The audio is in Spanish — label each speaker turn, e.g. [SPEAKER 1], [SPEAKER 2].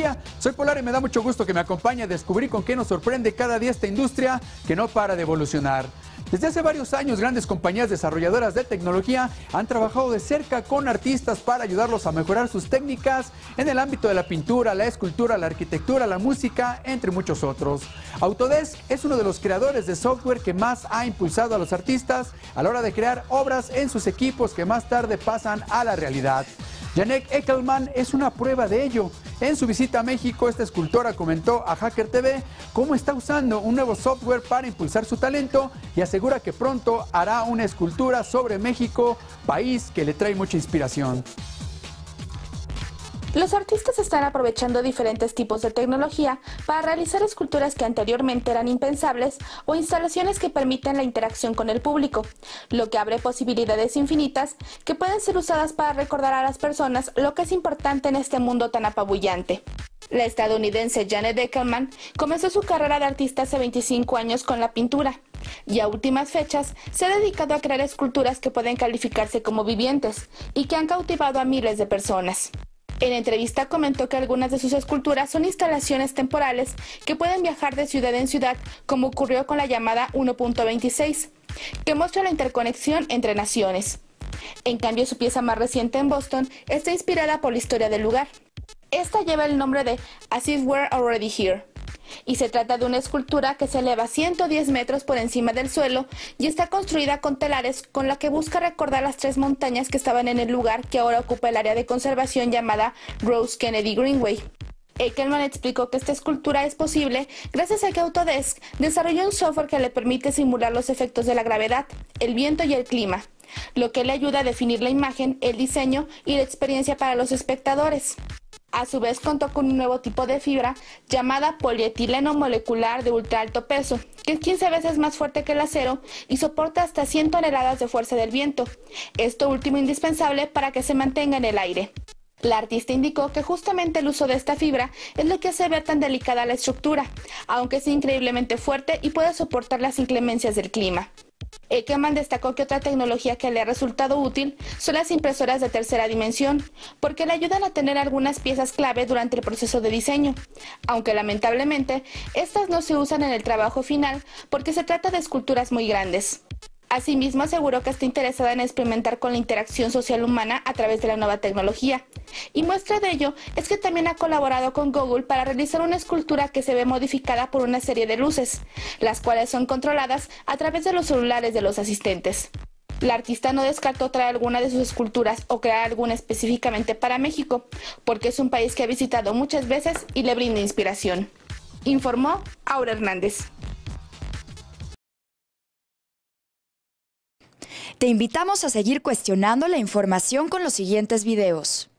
[SPEAKER 1] tecnología. Soy Polar y me da mucho gusto que me acompañe a descubrir con qué nos sorprende cada día esta industria que no para de evolucionar. Desde hace varios años, grandes compañías desarrolladoras de tecnología han trabajado de cerca con artistas para ayudarlos a mejorar sus técnicas en el ámbito de la pintura, la escultura, la arquitectura, la música, entre muchos otros. Autodesk es uno de los creadores de software que más ha impulsado a los artistas a la hora de crear obras en sus equipos que más tarde pasan a la realidad. Janek Eckelman es una prueba de ello. En su visita a México, esta escultora comentó a Hacker TV cómo está usando un nuevo software para impulsar su talento y asegura que pronto hará una escultura sobre México, país que le trae mucha inspiración.
[SPEAKER 2] Los artistas están aprovechando diferentes tipos de tecnología para realizar esculturas que anteriormente eran impensables o instalaciones que permiten la interacción con el público, lo que abre posibilidades infinitas que pueden ser usadas para recordar a las personas lo que es importante en este mundo tan apabullante. La estadounidense Janek Eckelman comenzó su carrera de artista hace 25 años con la pintura y a últimas fechas se ha dedicado a crear esculturas que pueden calificarse como vivientes y que han cautivado a miles de personas. En entrevista comentó que algunas de sus esculturas son instalaciones temporales que pueden viajar de ciudad en ciudad, como ocurrió con la llamada 1.26, que muestra la interconexión entre naciones. En cambio, su pieza más reciente en Boston está inspirada por la historia del lugar. Esta lleva el nombre de As If We're Already Here, y se trata de una escultura que se eleva 110 metros por encima del suelo y está construida con telares, con la que busca recordar las 3 montañas que estaban en el lugar que ahora ocupa el área de conservación llamada Rose Kennedy Greenway. Eckelman explicó que esta escultura es posible gracias a que Autodesk desarrolló un software que le permite simular los efectos de la gravedad, el viento y el clima, lo que le ayuda a definir la imagen, el diseño y la experiencia para los espectadores. A su vez contó con un nuevo tipo de fibra llamada polietileno molecular de ultra alto peso, que es 15 veces más fuerte que el acero y soporta hasta 100 toneladas de fuerza del viento, esto último indispensable para que se mantenga en el aire. La artista indicó que justamente el uso de esta fibra es lo que hace ver tan delicada la estructura, aunque es increíblemente fuerte y puede soportar las inclemencias del clima. Eckelman destacó que otra tecnología que le ha resultado útil son las impresoras de tercera dimensión, porque le ayudan a tener algunas piezas clave durante el proceso de diseño, aunque lamentablemente estas no se usan en el trabajo final porque se trata de esculturas muy grandes. Asimismo, aseguró que está interesada en experimentar con la interacción social humana a través de la nueva tecnología. Y muestra de ello es que también ha colaborado con Google para realizar una escultura que se ve modificada por una serie de luces, las cuales son controladas a través de los celulares de los asistentes. La artista no descartó traer alguna de sus esculturas o crear alguna específicamente para México, porque es un país que ha visitado muchas veces y le brinda inspiración. Informó Aura Hernández.
[SPEAKER 3] Te invitamos a seguir cuestionando la información con los siguientes videos.